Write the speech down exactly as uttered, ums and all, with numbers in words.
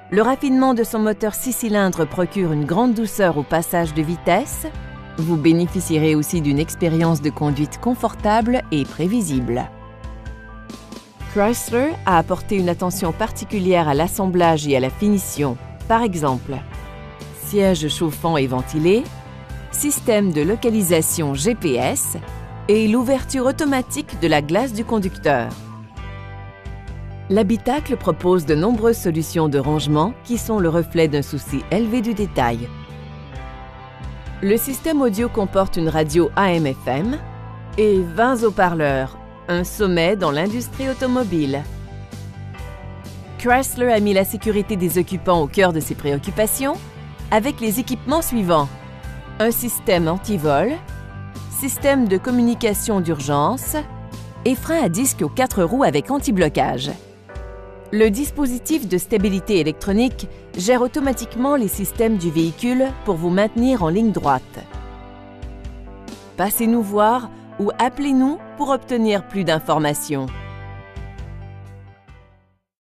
Le raffinement de son moteur six cylindres procure une grande douceur au passage de vitesse. Vous bénéficierez aussi d'une expérience de conduite confortable et prévisible. Chrysler a apporté une attention particulière à l'assemblage et à la finition. Par exemple, sièges chauffants et ventilés, système de localisation G P S et l'ouverture automatique de la glace du conducteur. L'habitacle propose de nombreuses solutions de rangement qui sont le reflet d'un souci élevé du détail. Le système audio comporte une radio A M F M et vingt haut-parleurs, un sommet dans l'industrie automobile. Chrysler a mis la sécurité des occupants au cœur de ses préoccupations avec les équipements suivants: un système anti-vol, système de communication d'urgence et frein à disque aux quatre roues avec anti-blocage. Le dispositif de stabilité électronique gère automatiquement les systèmes du véhicule pour vous maintenir en ligne droite. Passez nous voir ou appelez-nous pour obtenir plus d'informations.